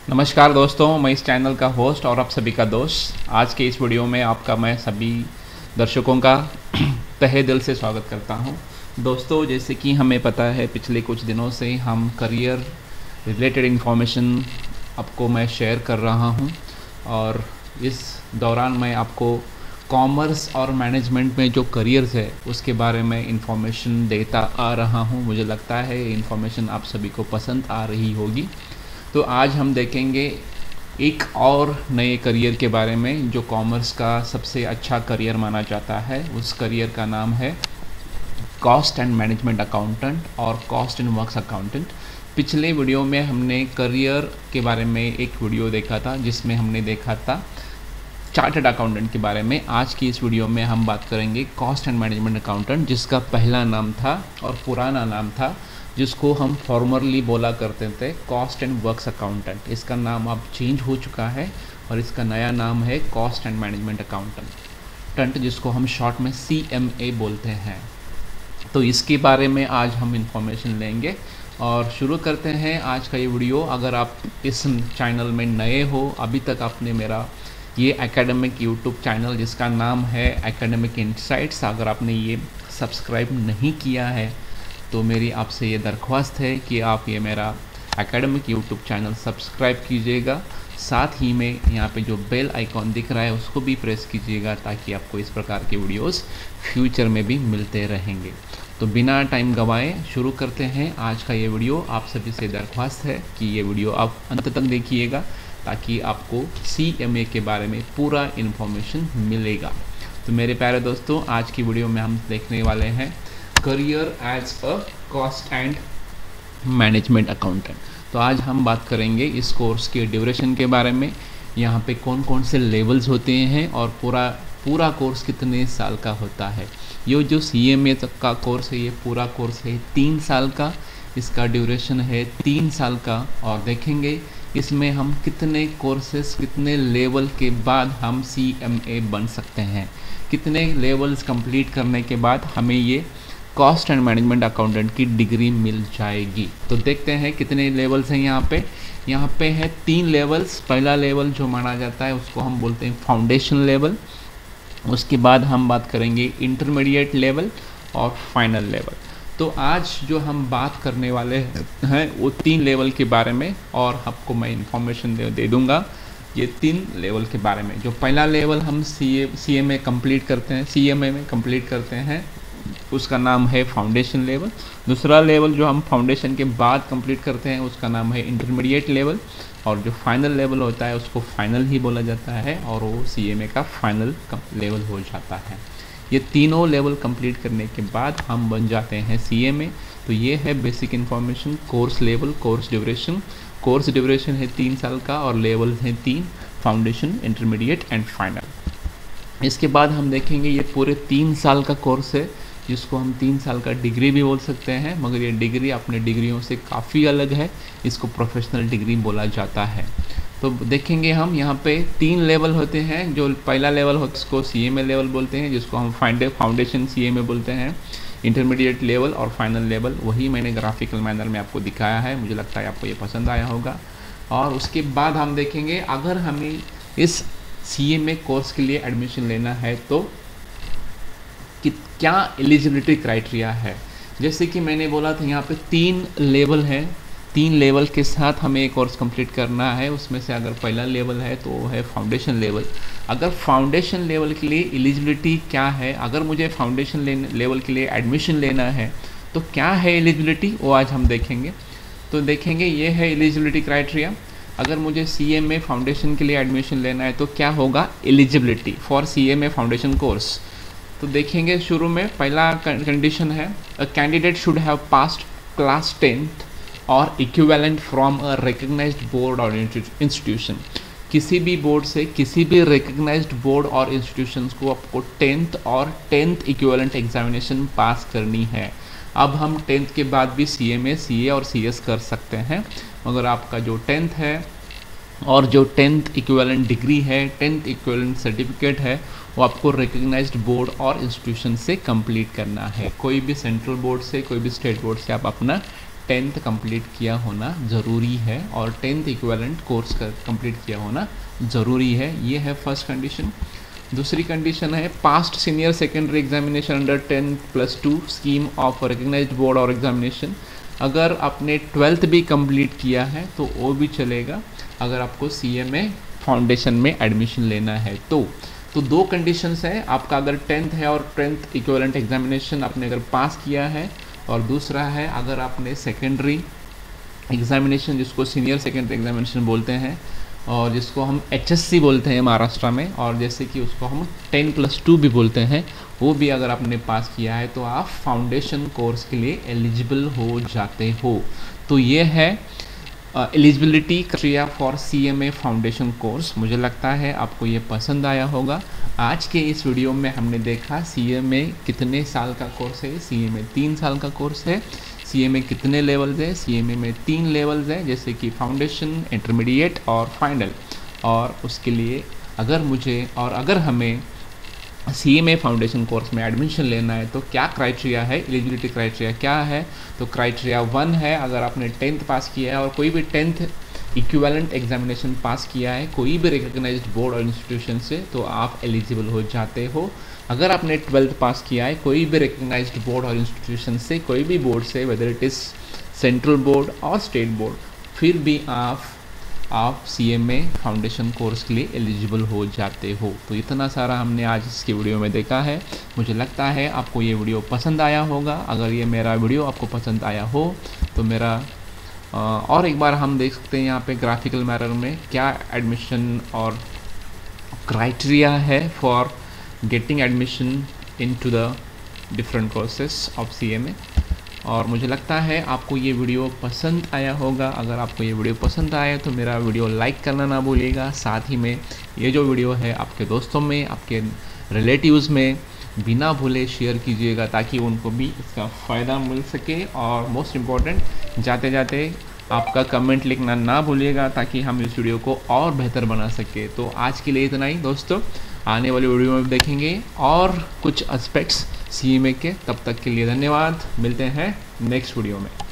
नमस्कार दोस्तों, मैं इस चैनल का होस्ट और आप सभी का दोस्त। आज के इस वीडियो में आपका मैं सभी दर्शकों का तहे दिल से स्वागत करता हूं। दोस्तों, जैसे कि हमें पता है पिछले कुछ दिनों से हम करियर रिलेटेड इन्फॉर्मेशन आपको मैं शेयर कर रहा हूं और इस दौरान मैं आपको कॉमर्स और मैनेजमेंट में जो करियर्स है उसके बारे में इन्फॉर्मेशन देता आ रहा हूं। मुझे लगता है ये इन्फॉर्मेशन आप सभी को पसंद आ रही होगी। तो आज हम देखेंगे एक और नए करियर के बारे में जो कॉमर्स का सबसे अच्छा करियर माना जाता है। उस करियर का नाम है कॉस्ट एंड मैनेजमेंट अकाउंटेंट और कॉस्ट एंड वर्क्स अकाउंटेंट। पिछले वीडियो में हमने करियर के बारे में एक वीडियो देखा था जिसमें हमने देखा था चार्टर्ड अकाउंटेंट के बारे में। आज की इस वीडियो में हम बात करेंगे कॉस्ट एंड मैनेजमेंट अकाउंटेंट, जिसका पहला नाम था और पुराना नाम था जिसको हम फॉर्मरली बोला करते थे कॉस्ट एंड वर्क्स अकाउंटेंट। इसका नाम अब चेंज हो चुका है और इसका नया नाम है कॉस्ट एंड मैनेजमेंट अकाउंटेंट, जिसको हम शॉर्ट में CMA बोलते हैं। तो इसके बारे में आज हम इंफॉर्मेशन लेंगे और शुरू करते हैं आज का ये वीडियो। अगर आप इस चैनल में नए हो, अभी तक आपने मेरा ये एकेडमिक यूट्यूब चैनल जिसका नाम है एकेडमिक इनसाइट्स, अगर आपने ये सब्सक्राइब नहीं किया है तो मेरी आपसे ये दरख्वास्त है कि आप ये मेरा एकेडमिक यूट्यूब चैनल सब्सक्राइब कीजिएगा। साथ ही में यहाँ पे जो बेल आइकॉन दिख रहा है उसको भी प्रेस कीजिएगा ताकि आपको इस प्रकार के वीडियोस फ्यूचर में भी मिलते रहेंगे। तो बिना टाइम गंवाए शुरू करते हैं आज का ये वीडियो। आप सभी से दरख्वास्त है कि ये वीडियो आप अंत तक देखिएगा ताकि आपको CMA के बारे में पूरा इन्फॉर्मेशन मिलेगा। तो मेरे प्यारे दोस्तों, आज की वीडियो में हम देखने वाले हैं career as a cost and management accountant. तो आज हम बात करेंगे इस कोर्स के ड्यूरेशन के बारे में, यहाँ पे कौन कौन से लेवल्स होते हैं और पूरा कोर्स कितने साल का होता है। ये जो CMA तक का कोर्स है ये पूरा कोर्स है 3 साल का, इसका ड्यूरेशन है 3 साल का। और देखेंगे इसमें हम कितने कोर्सेस कितने लेवल के बाद हम CMA बन सकते हैं, कितने लेवल्स कंप्लीट करने के बाद हमें ये कॉस्ट एंड मैनेजमेंट अकाउंटेंट की डिग्री मिल जाएगी। तो देखते हैं कितने लेवल्स हैं यहाँ पे है 3 लेवल्स। पहला लेवल जो माना जाता है उसको हम बोलते हैं फाउंडेशन लेवल, उसके बाद हम बात करेंगे इंटरमीडिएट लेवल और फाइनल लेवल। तो आज जो हम बात करने वाले हैं वो 3 लेवल के बारे में और आपको मैं इंफॉर्मेशन दे दूँगा ये 3 लेवल के बारे में। जो पहला लेवल हम CMA में कंप्लीट करते हैं उसका नाम है फाउंडेशन लेवल। दूसरा लेवल जो हम फाउंडेशन के बाद कंप्लीट करते हैं उसका नाम है इंटरमीडिएट लेवल, और जो फाइनल लेवल होता है उसको फाइनल ही बोला जाता है और वो CMA का फाइनल लेवल हो जाता है। ये तीनों लेवल कंप्लीट करने के बाद हम बन जाते हैं CMA। तो ये है basic information. Course level, course duration है 3 साल का और लेवल है 3, फाउंडेशन, इंटरमीडिएट एंड फाइनल। इसके बाद हम देखेंगे ये पूरे 3 साल का कोर्स है जिसको हम 3 साल का डिग्री भी बोल सकते हैं, मगर ये डिग्री अपने डिग्रियों से काफ़ी अलग है, इसको प्रोफेशनल डिग्री बोला जाता है। तो देखेंगे हम यहाँ पे 3 लेवल होते हैं। जो पहला लेवल होता है उसको CMA लेवल बोलते हैं, जिसको हम फाउंडेशन CMA बोलते हैं। इंटरमीडिएट लेवल और फाइनल लेवल वही मैंने ग्राफिकल मैनर में आपको दिखाया है, मुझे लगता है आपको ये पसंद आया होगा। और उसके बाद हम देखेंगे अगर हमें इस CMA कोर्स के लिए एडमिशन लेना है तो क्या एलिजिबिलिटी क्राइटेरिया है। जैसे कि मैंने बोला था यहाँ पे 3 लेवल हैं, 3 लेवल के साथ हमें एक कोर्स कंप्लीट करना है। उसमें से अगर पहला लेवल है तो वो है फाउंडेशन लेवल। अगर फाउंडेशन लेवल के लिए एलिजिबिलिटी क्या है, अगर मुझे फाउंडेशन लेवल के लिए एडमिशन लेना है तो क्या है एलिजिबिलिटी, वो आज हम देखेंगे। तो देखेंगे ये है एलिजिबिलिटी क्राइटेरिया। अगर मुझे CMA फाउंडेशन के लिए एडमिशन लेना है तो क्या होगा eligibility for CMA foundation course. तो देखेंगे शुरू में पहला कंडीशन है a candidate should have passed class 10th और equivalent from a recognized board और इंस्टीट्यूशन। किसी भी बोर्ड से, किसी भी रिकग्नाइज्ड बोर्ड और इंस्टीट्यूशंस को आपको 10th और 10th इक्विवेलेंट एग्जामिनेशन पास करनी है। अब हम 10th के बाद भी CMA, CA और CS कर सकते हैं, मगर आपका जो 10th है और जो 10th इक्विवेलेंट डिग्री है, 10th इक्विवेलेंट सर्टिफिकेट है, वो आपको रिकग्नाइज्ड बोर्ड और इंस्टीट्यूशन से कंप्लीट करना है। कोई भी सेंट्रल बोर्ड से, कोई भी स्टेट बोर्ड से आप अपना 10th कंप्लीट किया होना ज़रूरी है और 10th इक्विवेलेंट कोर्स का कंप्लीट किया होना ज़रूरी है। ये है फर्स्ट कंडीशन। दूसरी कंडीशन है passed senior secondary examination under 10+2 scheme of recognized board और एग्जामिनेशन। अगर आपने 12th भी कंप्लीट किया है तो वो भी चलेगा अगर आपको CMA फाउंडेशन में एडमिशन लेना है तो दो कंडीशंस है। आपका अगर 10th है और 10th इक्विवेलेंट एग्जामिनेशन आपने अगर पास किया है, और दूसरा है अगर आपने सेकेंडरी एग्जामिनेशन जिसको सीनियर सेकेंडरी एग्जामिनेशन बोलते हैं और जिसको हम HSC बोलते हैं महाराष्ट्र में, और जैसे कि उसको हम 10+2 भी बोलते हैं, वो भी अगर आपने पास किया है तो आप फाउंडेशन कोर्स के लिए एलिजिबल हो जाते हो। तो ये है eligibility criteria for CMA foundation course. मुझे लगता है आपको ये पसंद आया होगा। आज के इस वीडियो में हमने देखा CMA कितने साल का कोर्स है। CMA 3 साल का कोर्स है। CMA कितने लेवल्स है? CMA में 3 लेवल्स हैं, जैसे कि फाउंडेशन, इंटरमीडिएट और फाइनल। और उसके लिए अगर हमें CMA फाउंडेशन कोर्स में एडमिशन लेना है तो क्या क्राइटेरिया है, एलिजिबिलिटी क्राइटेरिया क्या है? तो क्राइटेरिया 1 है अगर आपने 10th पास किया है और कोई भी 10th इक्विवेलेंट एग्जामिनेशन पास किया है कोई भी रिकग्नाइज्ड बोर्ड और इंस्टीट्यूशन से, तो आप एलिजिबल हो जाते हो। अगर आपने 12th पास किया है कोई भी रिकग्नाइज्ड बोर्ड और इंस्टीट्यूशन से, कोई भी बोर्ड से, whether it is central board और स्टेट बोर्ड, फिर भी आप CMA फाउंडेशन कोर्स के लिए एलिजिबल हो जाते हो। तो इतना सारा हमने आज इसके वीडियो में देखा है। मुझे लगता है आपको ये वीडियो पसंद आया होगा। अगर ये मेरा वीडियो आपको पसंद आया हो तो मेरा और एक बार हम देख सकते हैं यहाँ पे ग्राफिकल मिरर में क्या एडमिशन और क्राइटेरिया है for getting admission into the different courses of CMA। और मुझे लगता है आपको ये वीडियो पसंद आया होगा। अगर आपको ये वीडियो पसंद आया तो मेरा वीडियो लाइक करना ना भूलिएगा। साथ ही में ये जो वीडियो है आपके दोस्तों में, आपके रिलेटिव्स में बिना भूले शेयर कीजिएगा ताकि उनको भी इसका फ़ायदा मिल सके। और मोस्ट इम्पॉर्टेंट, जाते जाते आपका कमेंट लिखना ना भूलिएगा ताकि हम इस वीडियो को और बेहतर बना सके। तो आज के लिए इतना ही दोस्तों। आने वाली वीडियो में देखेंगे और कुछ एस्पेक्ट्स CMA के। तब तक के लिए धन्यवाद। मिलते हैं नेक्स्ट वीडियो में।